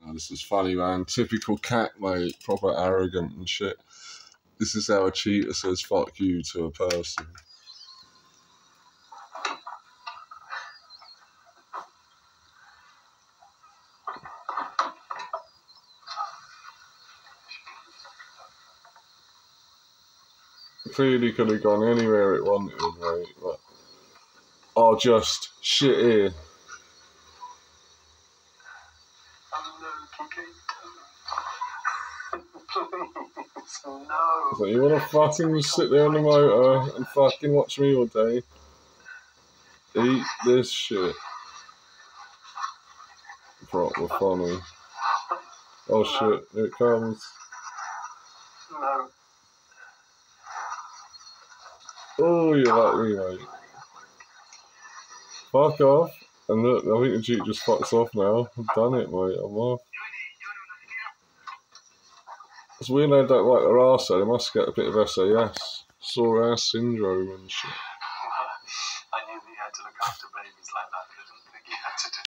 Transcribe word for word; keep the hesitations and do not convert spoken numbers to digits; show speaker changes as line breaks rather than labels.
Oh, this is funny, man. Typical cat, mate. Proper arrogant and shit. This is how a cheetah says fuck you to a person. Clearly could have gone anywhere it wanted, mate. But I'll just shit here.
No.
So you wanna fucking sit there on the motor and fucking watch me all day? Eat this shit. Proper funny. Oh shit, here it comes.
No.
Oh, you like me, mate. Fuck off. And look, I think the Jeep just fucks off now. I've done it, mate. I'm off. It's weird they don't like their arse, though. They must get a bit of S A S. Sore ass syndrome and shit.
I knew that you had to look after babies like that, but I didn't think you had to do